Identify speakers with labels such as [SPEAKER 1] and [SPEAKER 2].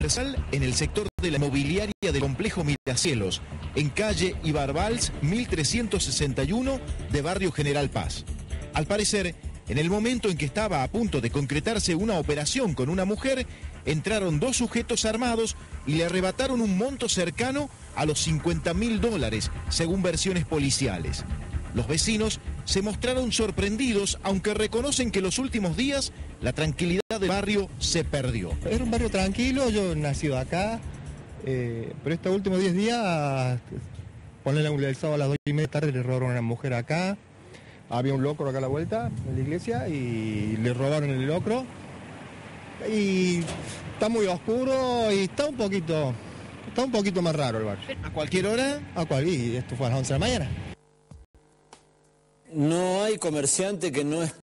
[SPEAKER 1] en el sector de la mobiliaria del complejo Miracielos, en calle Ibarbals 1361 de barrio General Paz. Al parecer, en el momento en que estaba a punto de concretarse una operación con una mujer, entraron dos sujetos armados y le arrebataron un monto cercano a los $50.000, según versiones policiales. Los vecinos se mostraron sorprendidos, aunque reconocen que en los últimos días la tranquilidad del barrio se perdió.
[SPEAKER 2] Era un barrio tranquilo, yo nacido acá, pero estos últimos 10 días, ponele el sábado a las 2:30 de la tarde, le robaron a una mujer acá. Había un locro acá a la vuelta en la iglesia y le robaron el locro. Y está muy oscuro y está un poquito más raro el barrio.
[SPEAKER 1] ¿A cualquier hora?
[SPEAKER 2] Y esto fue a las 11 de la mañana.
[SPEAKER 3] No hay comerciante que no